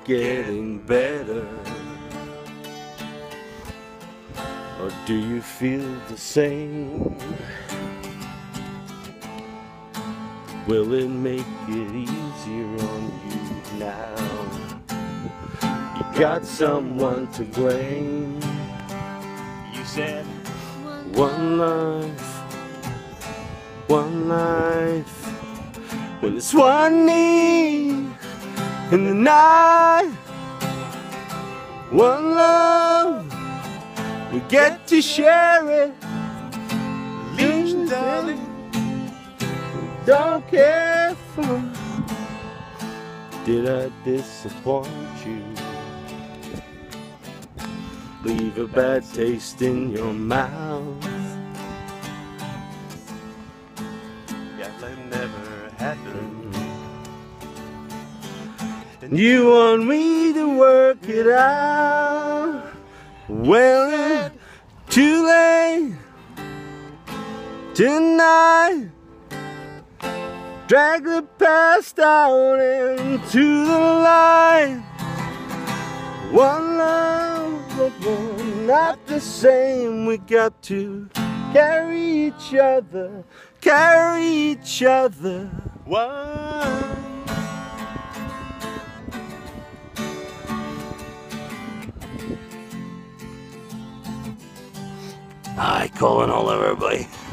getting better? Or do you feel the same? Will it make it easier on you now? You got someone to blame. You said one life, one life. Well, it's one need in the night, one love. We get to share it. listen, darling. Don't care for. Did I disappoint you? Leave a bad taste in your mouth. Yeah, that never happened. And you want me to work it out? Well, it's too late tonight. Drag the past out into the light. One love, but we're not the same. We got to carry each other, carry each other. One. Hi, calling all over everybody.